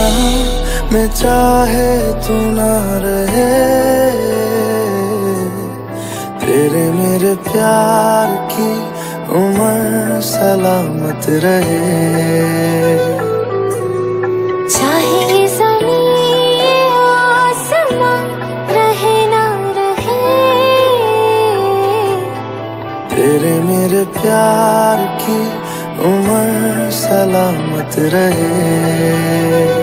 में चाहे तू ना रहे, तेरे मेरे प्यार की उम्र सलामत रहे। चाहे ज़मीन आसमां रहे ना रहे, तेरे मेरे प्यार की उम्र सलामत रहे।